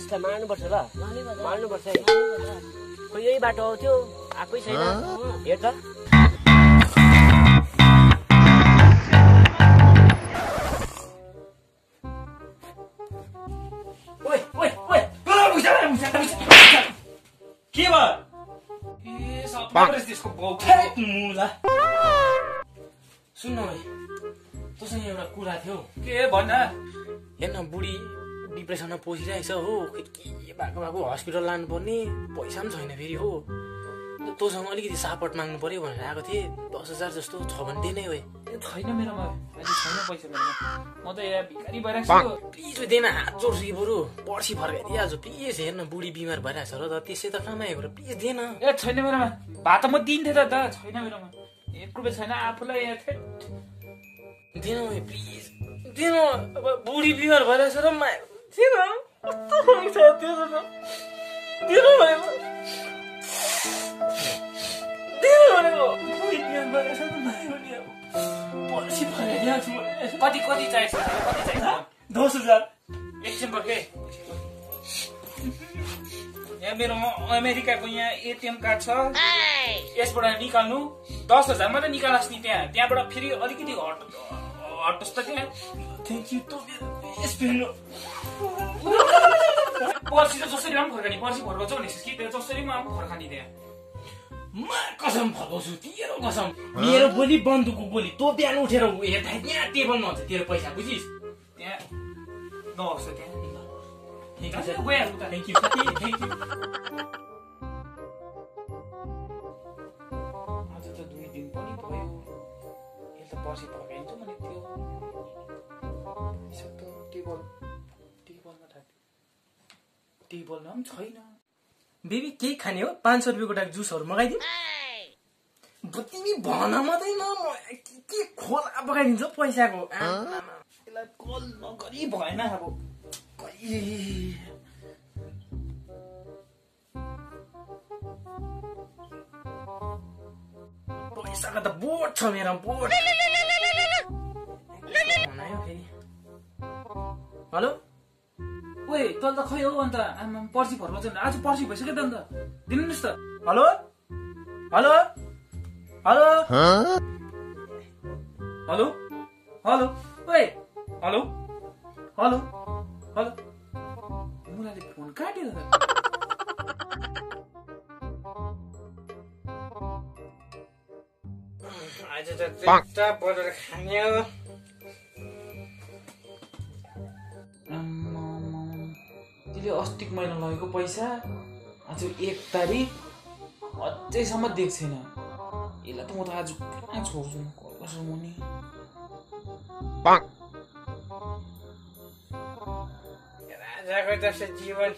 यसलाई मार्नुपर्छ ल मार्नुपर्छ है खोइ यही बाटो आउँथ्यो आएकै छैन हेर त ओइ ओइ ओइ के भयो ए सबै त्यसको बौखा मुला सुन्न भाइ तसँग एउटा कुरा थियो के भन्न हेर्न बुढी डिप्रेसनमा पसिरहेछ हो के भएको हस्पिटल लानुपर्ने पैसा पनि छैन फेरि हो तँसँग अलिकति सपोर्ट माग्नु पर्यो भनेर आएको थिएँ 10,000 जस्तो छ भने दिने हो छैन मेरोमा अहिले छैन पैसा मेरोमा म त यहाँ भिखारी भइरहेको छु प्लिज देन हात जोड्छु कि बरु पर्सि फर्काइदिइहाल्छु प्लिज हेर्न बुढी बिमार भइरहेछ र त त्यसै त कमाएको र प्लिज देन ए छैन मेरोमा भात म दिन्थेँ त छैन मेरोमा 1 रुपैयाँ छैन आफूलाई यहाँ दिनु प्लिज दिनु अब बुढी बिमार भइरहेछ र दिनु दिनु भनेको बुढी बिमार भइरहेछ त पर्सि फर्काइदिइहाल्छु कति चाहिन्छ 10,000 एकछिन पर्खे यहाँ मेरो अमेरिकाको यहाँ एटिएम कार्ड छ यसबाट निकाल्नु 10,000 मात्रै निकालोस् नि त्यहाँबाट फेरि अलिकति हटोस् त त्यहाँ थ्याङ्क यू स्पेन्ड पर्सि त जसरी भए पनि फर्कानी पर्सि फर्काउँछ भनेपछि कि त्यो जसरी भए पनि फर्कानी त्यहाँ कसम फर्काउँछु तेरो कसम मेरो गोली बन्दुकको गोली तँ बिहान उठेर हेर्दा यहाँ टेबलमा हुन्छ तेरो पैसा बुझिस् त्यहाँ नहोस् त्यहाँ गइहाल्छु त थ्याङ्क यू आज त 2 दिन पनि भयो यसले त पर्सि फर्काइन्छ भने त्यो टेबलमा पनि छैन बेबी केही खाने हो 500 रुपियाँको टाक जुसहरू मगाइदिउँ तिमी भन मात्रै न म के खोला पकाइदिन्छ पैसाको यसलाई कल नगरी भएन अब पैसाको त बोट छ मेरो बोट हेलो ओए तल त खै हो अन्त आमा पर्सि फर्काउँछ आज पर्सि भइसक्यो त अन्त दिनुहोस् त hello hello hello hello hello ओए हेलो हेलो हेलो मुलाले फोन काट्यो त आज त चट्टा परेर खाने हो त्यसले अस्तिको महिना लगेको पैसा आज 1 तारिक अझैसम्म दिएको छैन यसलाई त म त आज कहाँ छोड्छु कसो मुनि राजाको जस्तो जीवन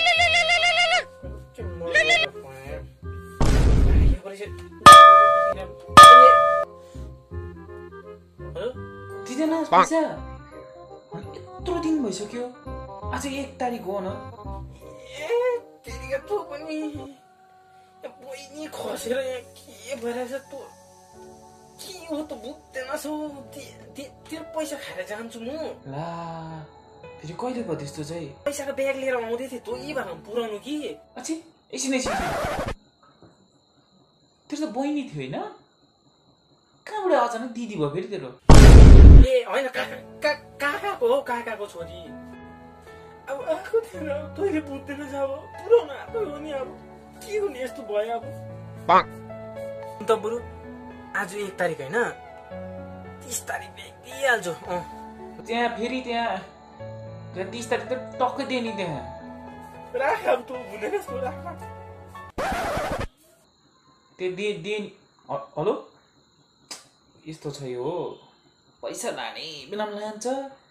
दिँदैन पैसा यत्रो दिन भइसक्यो आज 1 तारिक हो न तँ पनि बहिनी खसेर यहाँ के भइरहेछ तँ के हो त बुझ्दैनस् हो तेरो पैसा खाएर जान्छु म ला फेरि कहिले भयो त्यस्तो चाहिँ पैसाको ब्याग लिएर आउँदै थिएँ तँ यही भएर पुऱ्याउनु कि अच्छी एकछिन तेरो त बहिनी थियो होइन कहाँबाट अचानक दिदी भयो फेरि तेरो ए होइन काकाको हो काकाको छोरी अब आएको थिएन तैँले बुझ्दैनस् अब पुऱ्याउनु आएको हो नि अब के हुने यस्तो भयो अब त बरु आज 1 तारिक होइन 30 तारिक ब्याग दिइहाल्छु त्यहाँ फेरि त्यहाँ 30 तारिक त टक्कै दिए नि त्यहाँ राख अब तँ हुँदैनस् तँ राख त्यो दिए हेलो यस्तो छ यो पैसा लाने बेलामा लान्छ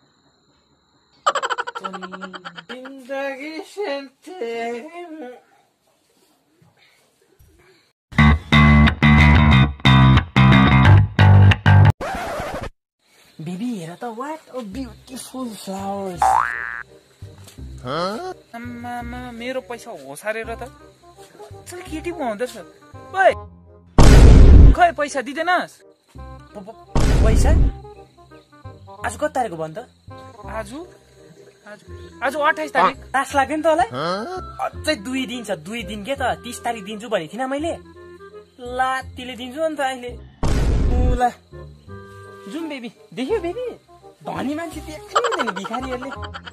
जिन्दगी Baby, hear that? What a beautiful flowers. आमा मेरो पैसा होस हारेर त चल केटी पो हुँदैछ ओइ खै पैसा दिदैनस् पैसा आज कति तारिक हो भन् त आज 28 तारिक लास लाग्यो नि त होला अझै 2 दिन छ 2 दिन के त 30 तारिक दिन्छु भनेको थिइनँ मैले लात्तीले दिन्छु नि त अहिले ल जुम बेबी देख्यो बेबी धनी मान्छे देख्नै हुँदैन भिखारीहरूले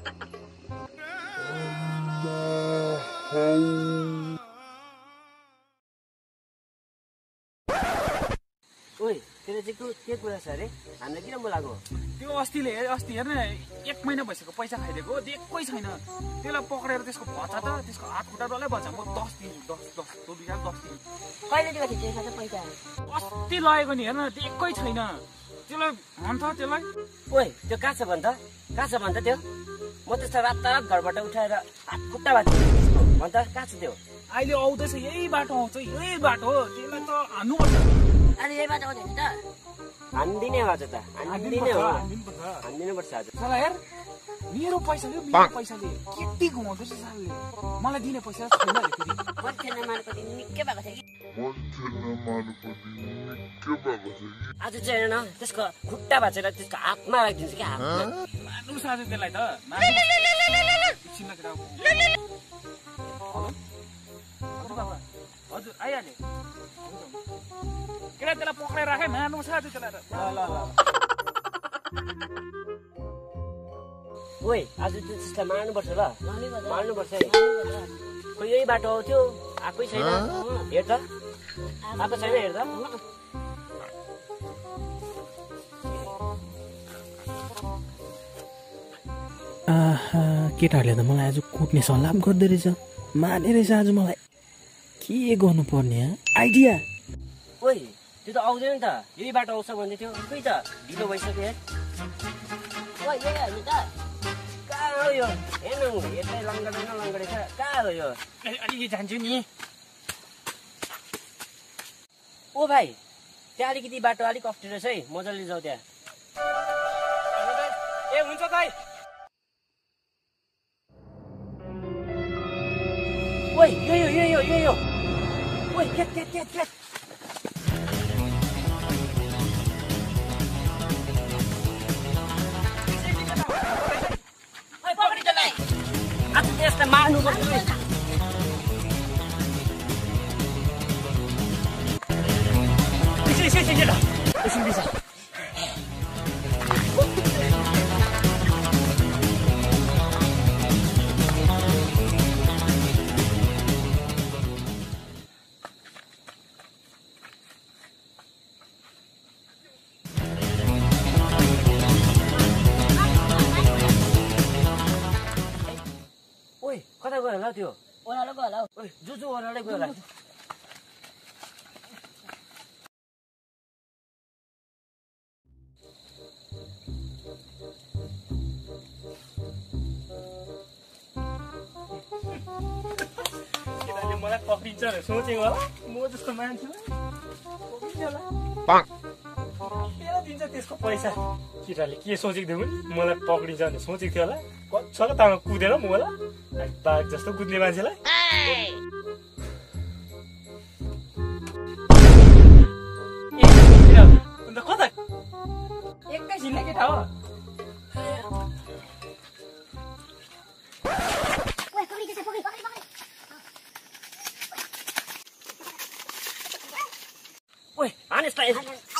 ओइ तेरो चाहिँ के कुरा छ अरे हामीलाई किन बोलाएको त्यो अस्ति हेर्न 1 महिना भइसक्यो पैसा खाइदिएको दिएकै छैन त्यसलाई पक्रेर त्यसको भचा त त्यसको हात खुट्टा डल्लै भन्छ म 10 दिन 10 तो बिगा 10 दिन कहिले दिएको थियो त्यसमा चाहिँ पैसा अस्ति लगेको नि हेर्न दिएकै छैन त्यसलाई भन्छ त्यसलाई ओइ त्यो कहाँ छ भन्छ त्यो म त्यस्तो रात घरबाट उठाएर हात खुट्टा भाँच्छु भन्छ कहाँ छ त्यो अहिले आउँदैछ यही बाटो आउँछ यही बाटो हो त्यसलाई त हान्नुपर्छ अनि यही बाटो आउँदैन त हान्दिने हो आज त हान्दिनुपर्छ आज चला हेर मेरो पैसाले के घुमाउँदैछ सालले मलाई दिने पैसा छैन अरे फेरि मन्थेन मार्पति निकै भएको थियो कि आज चाहिँ हेर्न त्यसको खुट्टा भाँचेर त्यसको हातमा राखिदिन्छु कि हातमा मार्नु साझ त्यसलाई त हजुर आइहाले केटा त्यसलाई पक्रेर राखे मार्नु साझ त्यसलाई ल ओइ आज त्यसलाई मार्नुपर्छ ल मार्नुपर्छ है खोइ यही बाटो आउँथ्यो आएकै छैन हेर त आएको छैन हेर त केटाहरूले त मलाई आज कुट्ने सल्लाह पनि गर्दो रहेछ माने रहेछ आज मलाई के गर्नुपर्ने आइडिया ओइ त्यो त आउँदैन नि त यही बाटो आउँछ भन्दै थियो खोइ त ढिलो भइसक्यो हेर ओइ यही होइन त कहाँ हो यो हेर्नु यतै लङ्गडे छ कहाँ हो यो अलि जान्छु नि ओ भाइ त्यहाँ अलिकति बाटो अलिक अप्ठ्यारो छ है मजाले जाऊ त्यहाँ ए हुन्छ दाइ ओइ यो ओइ खेत ओइ पकडी त्यसलाई आज त्यसलाई मार्नु पर्छ ओइ कता गयो होला त्यो ओह्रालो गयो होला ओइ जुजु ओह्रालै गयो होला मलाई पक्रिन्छ भनेर सोचेको होला म जस्तो मान्छेलाई दिन्छ त्यसको पैसा केटाले के सोचेको थियो भने मलाई पक्रिन्छ भनेर सोचेको थियो होला कच्छको तामा कुदेर म होला बाघ जस्तो कुद्ने मान्छेलाई अन्त कता एकैछिन केटा हो ओइ हानेस् त